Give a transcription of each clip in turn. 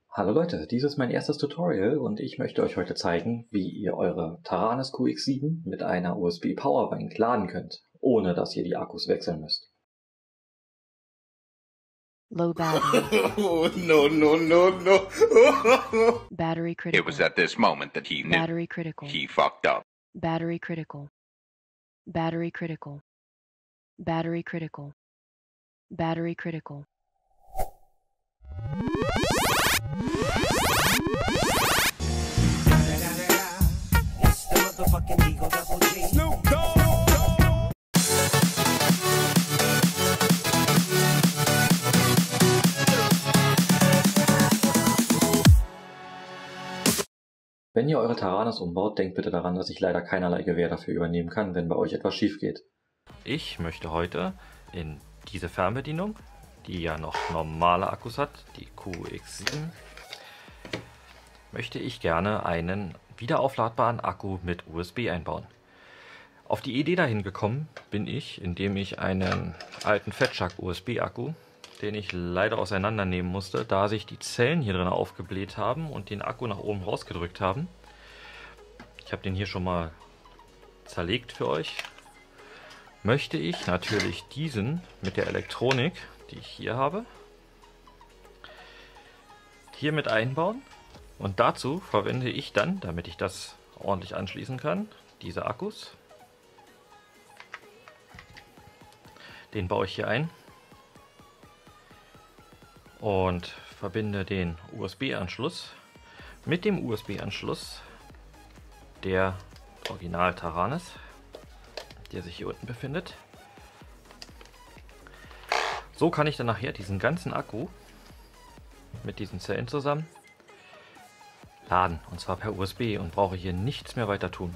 Hallo Leute, dies ist mein erstes Tutorial und ich möchte euch heute zeigen, wie ihr eure Taranis QX7 mit einer USB Powerbank laden könnt, ohne dass ihr die Akkus wechseln müsst. Low battery. Oh, no. Battery critical. It was at this moment that he knew Battery critical. he fucked up. Battery critical. Battery critical. Battery critical. Battery critical. It's the motherfucking Eagle Double G. Snoop Dogg. Wenn ihr eure Taranis umbaut, denkt bitte daran, dass ich leider keinerlei Gewähr dafür übernehmen kann, wenn bei euch etwas schief geht. Ich möchte heute in diese Fernbedienung, die ja noch normale Akkus hat, die QX7, möchte ich gerne einen wiederaufladbaren Akku mit USB einbauen. Auf die Idee dahin gekommen bin ich, indem ich einen alten Fatshark USB-Akku, den ich leider auseinandernehmen musste, da sich die Zellen hier drin aufgebläht haben und den Akku nach oben rausgedrückt haben. Ich habe den hier schon mal zerlegt für euch. Möchte ich natürlich diesen mit der Elektronik, die ich hier habe, hier mit einbauen. Und dazu verwende ich dann, damit ich das ordentlich anschließen kann, diese Akkus. Den baue ich hier ein und verbinde den USB-Anschluss mit dem USB-Anschluss der Original Taranis, der sich hier unten befindet. So kann ich dann nachher diesen ganzen Akku mit diesen Zellen zusammen laden, und zwar per USB, und brauche hier nichts mehr weiter tun.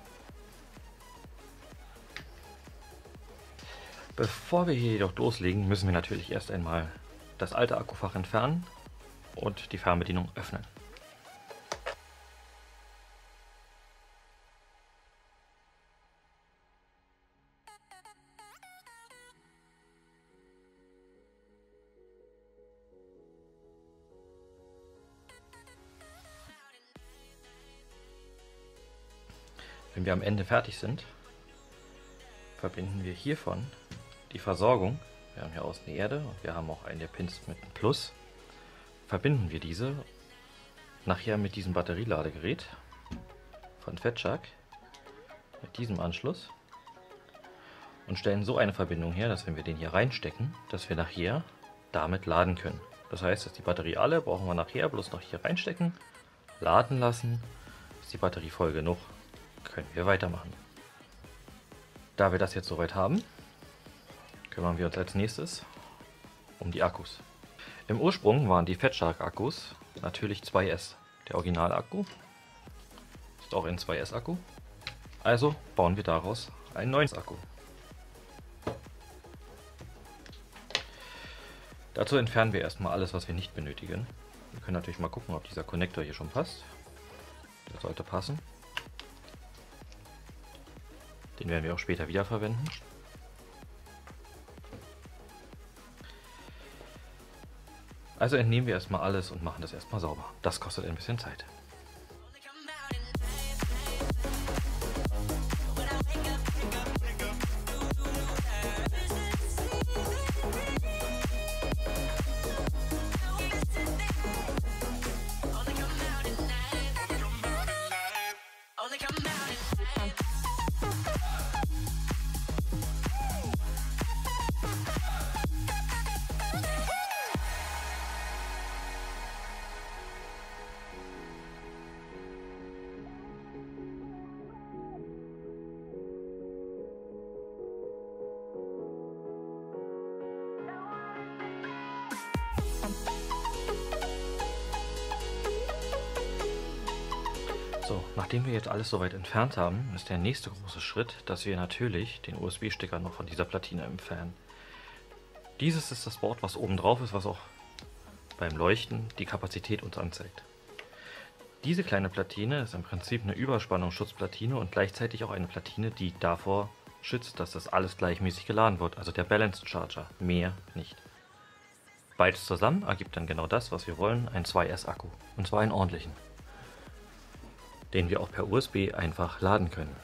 Bevor wir hier jedoch loslegen, müssen wir natürlich erst einmal das alte Akkufach entfernen und die Fernbedienung öffnen. Wenn wir am Ende fertig sind, verbinden wir hiervon die Versorgung. Wir haben hier außen die Erde und wir haben auch einen der Pins mit einem Plus. Verbinden wir diese nachher mit diesem Batterieladegerät von Fatshark, mit diesem Anschluss, und stellen so eine Verbindung her, dass wenn wir den hier reinstecken, dass wir nachher damit laden können. Das heißt, dass die Batterie alle brauchen wir nachher bloß noch hier reinstecken, laden lassen. Ist die Batterie voll genug, können wir weitermachen. Da wir das jetzt soweit haben, kümmern wir uns als nächstes um die Akkus. Im Ursprung waren die Fatshark Akkus natürlich 2S. Der Original-Akku ist auch ein 2S-Akku. Also bauen wir daraus einen neuen Akku. Dazu entfernen wir erstmal alles, was wir nicht benötigen. Wir können natürlich mal gucken, ob dieser Konnektor hier schon passt. Der sollte passen. Den werden wir auch später wieder verwenden. Also entnehmen wir erstmal alles und machen das erstmal sauber. Das kostet ein bisschen Zeit. So, nachdem wir jetzt alles soweit entfernt haben, ist der nächste große Schritt, dass wir natürlich den USB-Stecker noch von dieser Platine entfernen. Dieses ist das Board, was oben drauf ist, was auch beim Leuchten die Kapazität uns anzeigt. Diese kleine Platine ist im Prinzip eine Überspannungsschutzplatine und gleichzeitig auch eine Platine, die davor schützt, dass das alles gleichmäßig geladen wird, also der Balanced Charger, mehr nicht. Beides zusammen ergibt dann genau das, was wir wollen, einen 2S-Akku. Und zwar einen ordentlichen, den wir auch per USB einfach laden können.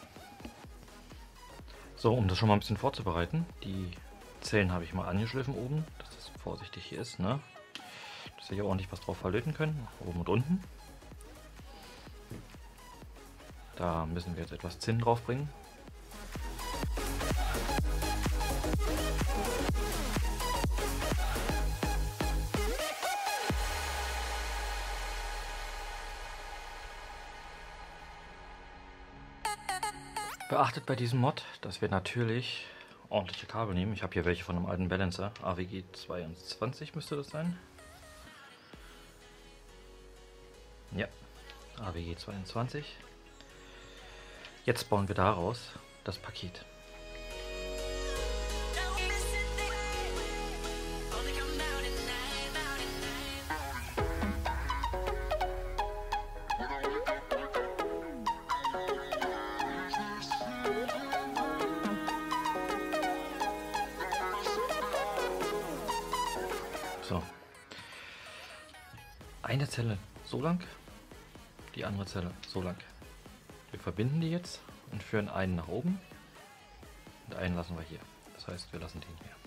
So, um das schon mal ein bisschen vorzubereiten, die Zellen habe ich mal angeschliffen oben, dass das vorsichtig hier ist, ne? Dass wir hier ordentlich was drauf verlöten können, oben und unten. Da müssen wir jetzt etwas Zinn drauf bringen. Beachtet bei diesem Mod, dass wir natürlich ordentliche Kabel nehmen. Ich habe hier welche von einem alten Balancer, AWG 22 müsste das sein. Ja, AWG 22. Jetzt bauen wir daraus das Paket. So. Eine Zelle so lang, die andere Zelle so lang. Wir verbinden die jetzt und führen einen nach oben und einen lassen wir hier. Das heißt, wir lassen den hier.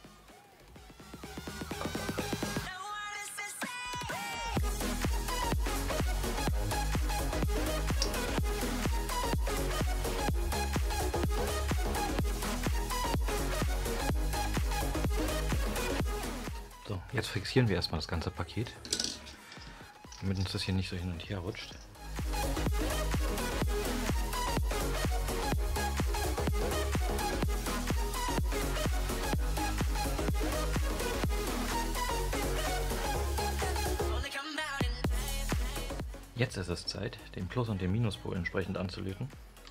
So, jetzt fixieren wir erstmal das ganze Paket, damit uns das hier nicht so hin und her rutscht. Jetzt ist es Zeit, den Plus- und den Minuspol entsprechend anzulöten.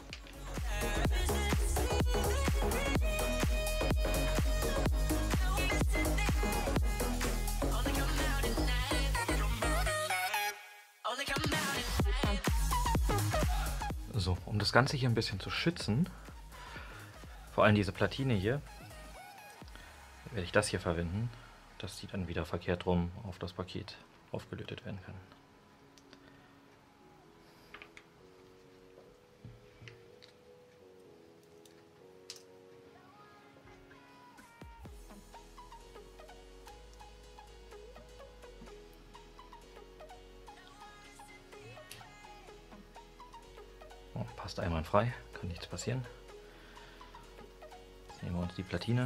So, um das Ganze hier ein bisschen zu schützen, vor allem diese Platine hier, werde ich das hier verwenden, dass die dann wieder verkehrt rum auf das Paket aufgelötet werden kann. Oh, passt einwandfrei, kann nichts passieren. Jetzt nehmen wir uns die Platine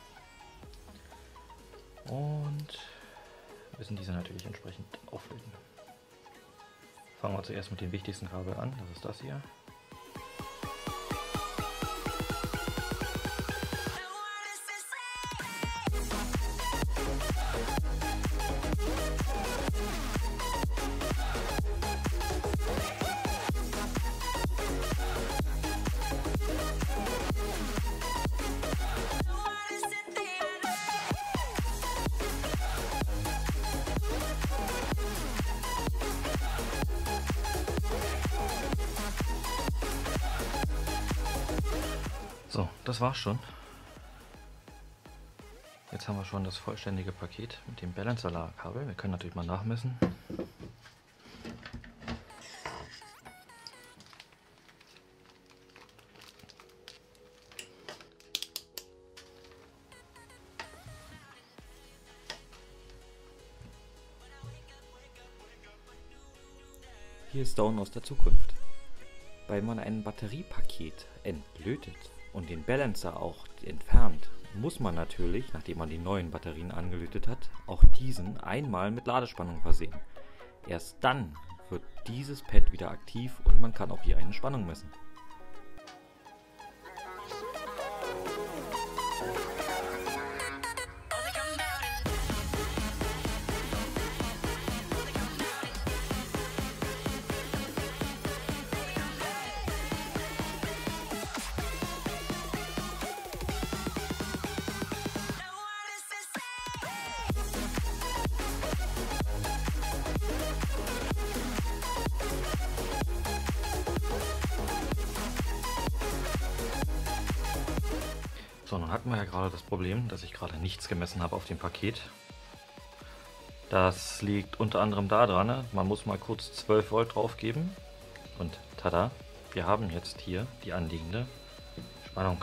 und müssen diese natürlich entsprechend auflöten. Fangen wir zuerst mit dem wichtigsten Kabel an, das ist das hier. So, das war's schon. Jetzt haben wir schon das vollständige Paket mit dem Balancer-Kabel. Wir können natürlich mal nachmessen. Hier ist Dawn aus der Zukunft. Weil man ein Batteriepaket entlötet und den Balancer auch entfernt, muss man natürlich, nachdem man die neuen Batterien angelötet hat, auch diesen einmal mit Ladespannung versehen. Erst dann wird dieses Pad wieder aktiv und man kann auch hier eine Spannung messen. So, nun hatten wir ja gerade das Problem, dass ich gerade nichts gemessen habe auf dem Paket. Das liegt unter anderem daran, ne? Man muss mal kurz 12 Volt drauf geben und tada, wir haben jetzt hier die anliegende Spannung.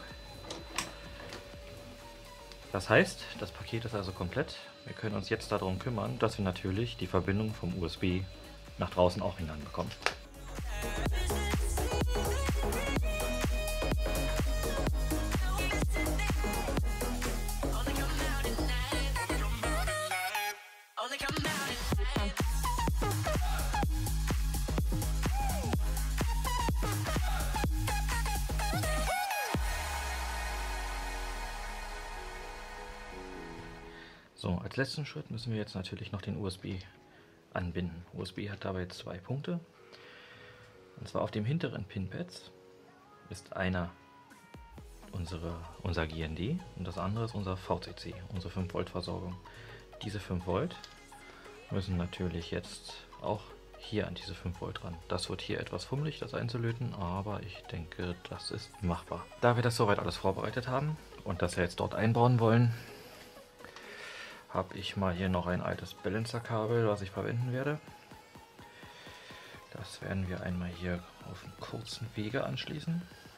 Das heißt, das Paket ist also komplett. Wir können uns jetzt darum kümmern, dass wir natürlich die Verbindung vom USB nach draußen auch hineinbekommen. So, als letzten Schritt müssen wir jetzt natürlich noch den USB anbinden. USB hat dabei 2 Punkte. Und zwar auf dem hinteren Pinpads ist einer unser GND und das andere ist unser VCC, unsere 5 Volt Versorgung. Diese 5 Volt müssen natürlich jetzt auch hier an diese 5 Volt ran. Das wird hier etwas fummelig, das einzulöten, aber ich denke, das ist machbar. Da wir das soweit alles vorbereitet haben und das wir jetzt dort einbauen wollen, habe ich mal hier noch ein altes Balancer-Kabel, was ich verwenden werde. Das werden wir einmal hier auf einem kurzen Wege anschließen,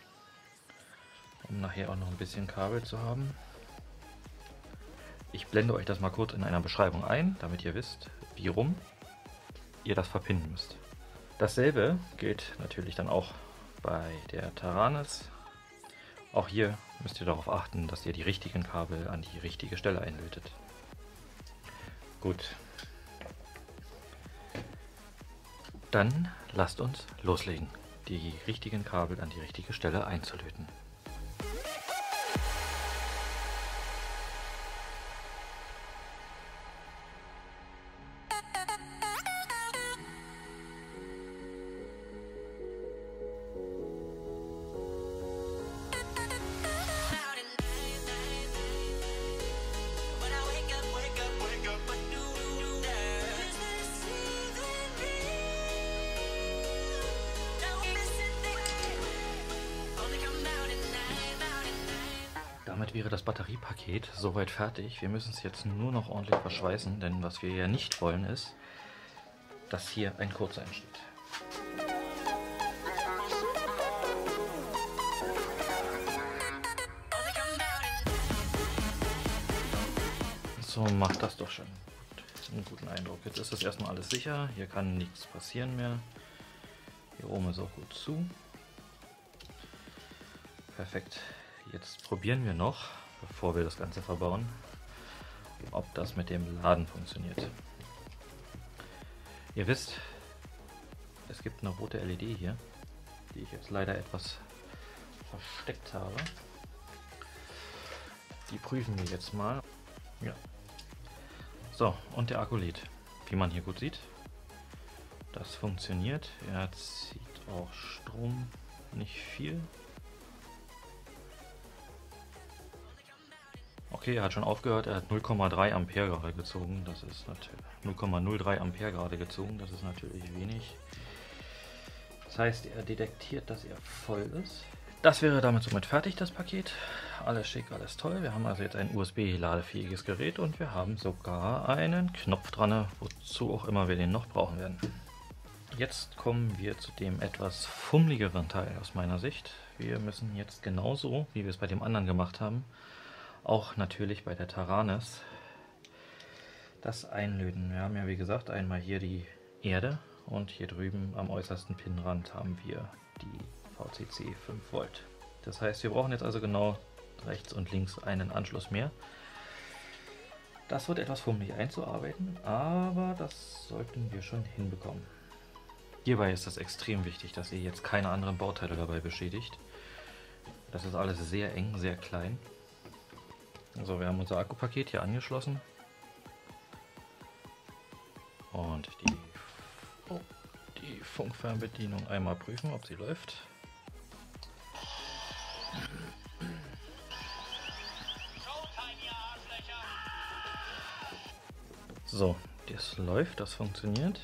um nachher auch noch ein bisschen Kabel zu haben. Ich blende euch das mal kurz in einer Beschreibung ein, damit ihr wisst, wie rum ihr das verpinnen müsst. Dasselbe gilt natürlich dann auch bei der Taranis. Auch hier müsst ihr darauf achten, dass ihr die richtigen Kabel an die richtige Stelle einlötet. Gut. Dann lasst uns loslegen, die richtigen Kabel an die richtige Stelle einzulöten. Damit wäre das Batteriepaket soweit fertig. Wir müssen es jetzt nur noch ordentlich verschweißen, denn was wir ja nicht wollen ist, dass hier ein Kurz entsteht. So macht das doch schon einen guten Eindruck. Jetzt ist das erstmal alles sicher. Hier kann nichts passieren mehr. Hier oben ist auch gut zu. Perfekt. Jetzt probieren wir noch, bevor wir das Ganze verbauen, ob das mit dem Laden funktioniert. Ihr wisst, es gibt eine rote LED hier, die ich jetzt leider etwas versteckt habe. Die prüfen wir jetzt mal. Ja. So, und der Akku lädt, wie man hier gut sieht. Das funktioniert. Er zieht auch Strom, nicht viel. Okay, er hat schon aufgehört, er hat 0,3 Ampere gerade gezogen, das ist natürlich 0,03 Ampere gerade gezogen, das ist natürlich wenig. Das heißt, er detektiert, dass er voll ist. Das wäre damit somit fertig, das Paket. Alles schick, alles toll. Wir haben also jetzt ein USB-ladefähiges Gerät und wir haben sogar einen Knopf dran, wozu auch immer wir den noch brauchen werden. Jetzt kommen wir zu dem etwas fummeligeren Teil aus meiner Sicht. Wir müssen jetzt genauso, wie wir es bei dem anderen gemacht haben, auch natürlich bei der Taranis das einlöten. Wir haben ja wie gesagt einmal hier die Erde und hier drüben am äußersten Pinnrand haben wir die VCC 5 Volt. Das heißt, wir brauchen jetzt also genau rechts und links einen Anschluss mehr. Das wird etwas fummelig einzuarbeiten, aber das sollten wir schon hinbekommen. Hierbei ist es extrem wichtig, dass ihr jetzt keine anderen Bauteile dabei beschädigt. Das ist alles sehr eng, sehr klein. So, wir haben unser Akkupaket hier angeschlossen und die Funkfernbedienung einmal prüfen, ob sie läuft. So, das läuft, das funktioniert.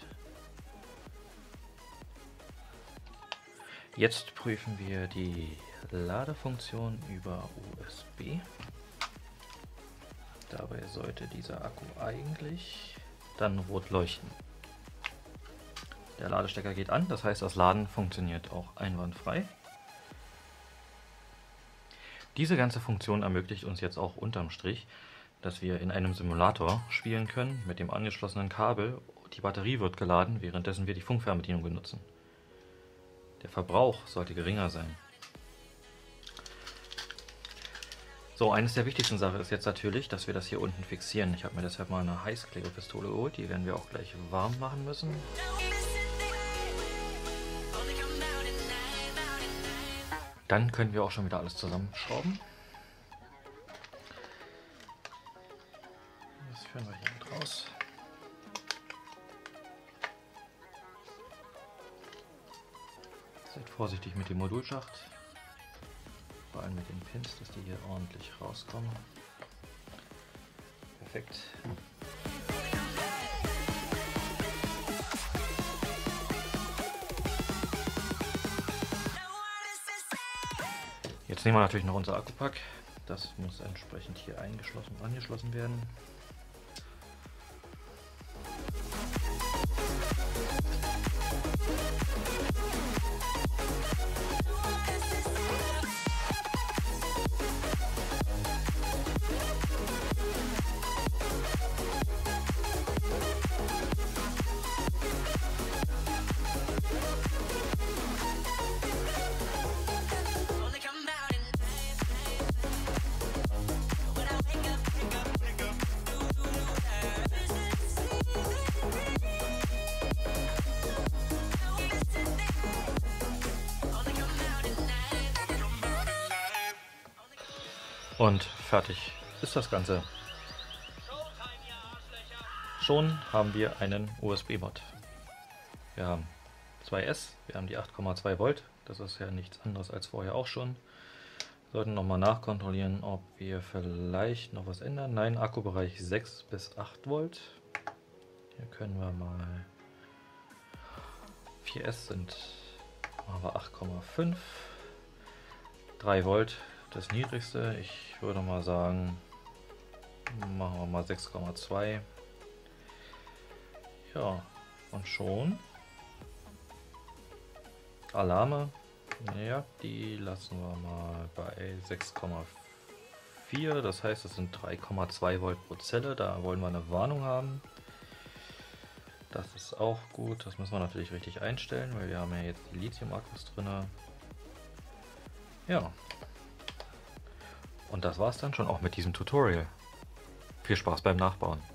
Jetzt prüfen wir die Ladefunktion über USB. Dabei sollte dieser Akku eigentlich dann rot leuchten. Der Ladestecker geht an, das heißt, das Laden funktioniert auch einwandfrei. Diese ganze Funktion ermöglicht uns jetzt auch unterm Strich, dass wir in einem Simulator spielen können mit dem angeschlossenen Kabel. Die Batterie wird geladen, währenddessen wir die Funkfernbedienung benutzen. Der Verbrauch sollte geringer sein. So, eines der wichtigsten Sachen ist jetzt natürlich, dass wir das hier unten fixieren. Ich habe mir deshalb mal eine Heißklebepistole geholt, die werden wir auch gleich warm machen müssen. Dann können wir auch schon wieder alles zusammenschrauben. Das führen wir hier mit raus. Seid vorsichtig mit dem Modulschacht. Vor allem mit den Pins, dass die hier ordentlich rauskommen. Perfekt. Jetzt nehmen wir natürlich noch unser Akkupack. Das muss entsprechend hier angeschlossen werden. Und fertig ist das Ganze. Schon haben wir einen USB-Mod. Wir haben 2S, wir haben die 8,2 Volt. Das ist ja nichts anderes als vorher auch schon. Wir sollten nochmal nachkontrollieren, ob wir vielleicht noch was ändern. Nein, Akkubereich 6 bis 8 Volt. Hier können wir mal 4S sind, machen wir 8,5. 3 Volt. Das niedrigste, ich würde mal sagen, machen wir mal 6,2. Ja, und schon. Alarme, ja, die lassen wir mal bei 6,4. Das heißt, das sind 3,2 Volt pro Zelle. Da wollen wir eine Warnung haben. Das ist auch gut. Das müssen wir natürlich richtig einstellen, weil wir haben ja jetzt die Lithium-Akkus drin. Ja. Und das war's dann schon auch mit diesem Tutorial. Viel Spaß beim Nachbauen.